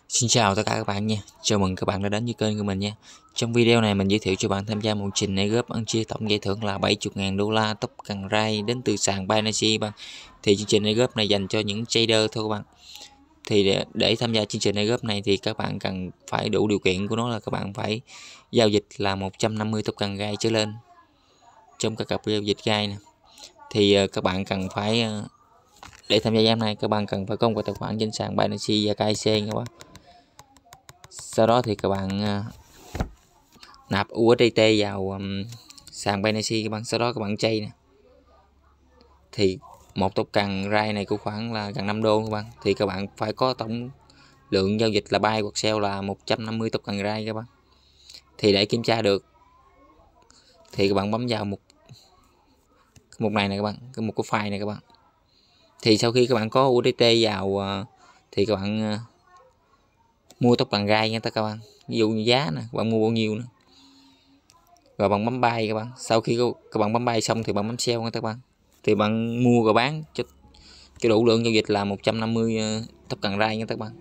Xin chào tất cả các bạn nha. Chào mừng các bạn đã đến với kênh của mình nha. Trong video này mình giới thiệu cho bạn tham gia một trình airdrop ăn chia tổng giải thưởng là 70.000 đô la top cần rai đến từ sàn Binance bạn. Thì chương trình airdrop này dành cho những trader thôi các bạn. Thì để tham gia chương trình airdrop này thì các bạn cần phải đủ điều kiện của nó là các bạn phải giao dịch là 150 token gai trở lên trong các cặp giao dịch gai nè. Thì các bạn cần phải để tham gia giám này các bạn cần phải có một tài khoản trên sàn Binance và KIC các bạn. Sau đó thì các bạn nạp USDT vào sàn Binance các bạn, sau đó các bạn chay nè. Thì một token rai này của khoảng là gần 5 đô các bạn. Thì các bạn phải có tổng lượng giao dịch là buy hoặc sell là 150 token rai các bạn. Thì để kiểm tra được thì các bạn bấm vào một này nè các bạn, một cái file này các bạn. Thì sau khi các bạn có USDT vào thì các bạn mua token rai nha các bạn. Ví dụ như giá nè, các bạn mua bao nhiêu nè. Rồi bạn bấm buy các bạn. Sau khi các bạn bấm buy xong thì bạn bấm sell nha các bạn. Thì bạn mua rồi bán cho đủ lượng giao dịch là 150 token rai nha các bạn.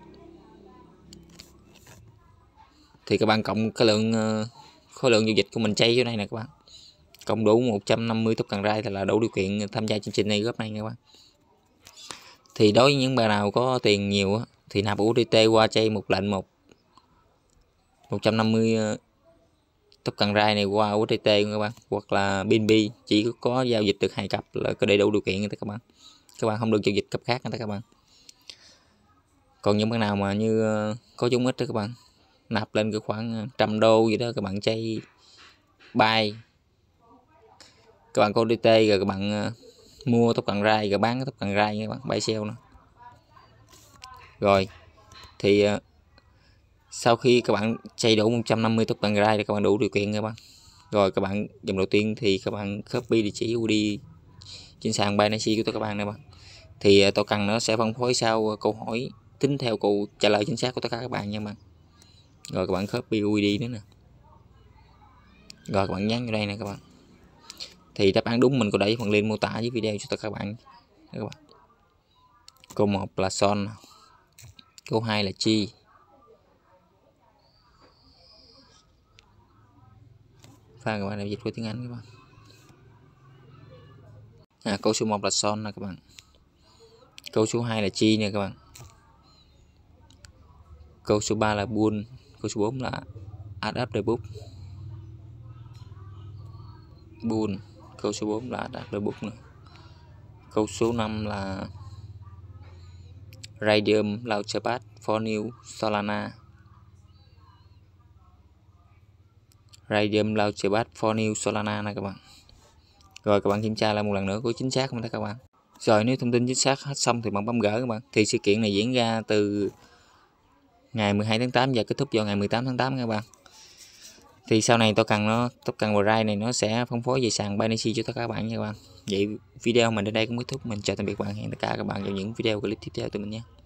Thì các bạn cộng cái lượng khối lượng giao dịch của mình chay chỗ này nè các bạn. Cộng đủ 150 token rai là đủ điều kiện tham gia chương trình này góp này nha các bạn. Thì đối với những bạn nào có tiền nhiều thì nạp USDT qua chay một lệnh 150 token rai này qua USDT các bạn, hoặc là BNB chỉ có giao dịch được 2 cặp là có đầy đủ điều kiện các bạn. Các bạn không được giao dịch cặp khác các bạn. Còn những bạn nào mà như có vốn ít đó các bạn, nạp lên cái khoảng 100 đô gì đó các bạn chay buy, các bạn có USDT rồi các bạn mua token rai rồi bán cái token rai các bạn, buy sell nữa. Rồi thì sau khi các bạn chay đủ 150 token rai thì các bạn đủ điều kiện các bạn. Rồi các bạn dòng đầu tiên thì các bạn copy địa chỉ UD trên sàn Binance của các bạn nè bạn. Thì token nó sẽ phân phối sau câu hỏi tính theo câu trả lời chính xác của tất cả các bạn nha bạn. Rồi các bạn copy UD nữa nè. Rồi các bạn nhắn vào đây nè các bạn. Thì đáp án đúng mình có để phần link mô tả dưới video cho tất cả các bạn. Các bạn. Câu 1 là Son. Câu 2 là Chi. Pha các bạn làm dịch của tiếng Anh các bạn. Câu số 1 là Son nè các bạn. Câu số 2 là Chi nè các bạn. Câu số 3 là Bull. Câu số 4 là Add up the book. Bull. Câu số 4 là Add up the book nè. Câu số 5 là Radium Launchpad for New Solana. Radium Launchpad for New Solana nè các bạn. Rồi các bạn kiểm tra lại một lần nữa có chính xác không các bạn. Rồi nếu thông tin chính xác hết xong thì bạn bấm gỡ các bạn. Thì sự kiện này diễn ra từ ngày 12 tháng 8 và kết thúc vào ngày 18 tháng 8 các bạn. Thì sau này token rai này nó sẽ phân phối về sàn Binance cho tất cả các bạn nha các bạn. Vậy video mình đến đây cũng kết thúc. Mình chào tạm biệt các bạn, hẹn tất cả các bạn vào những video clip tiếp theo từ mình nhé.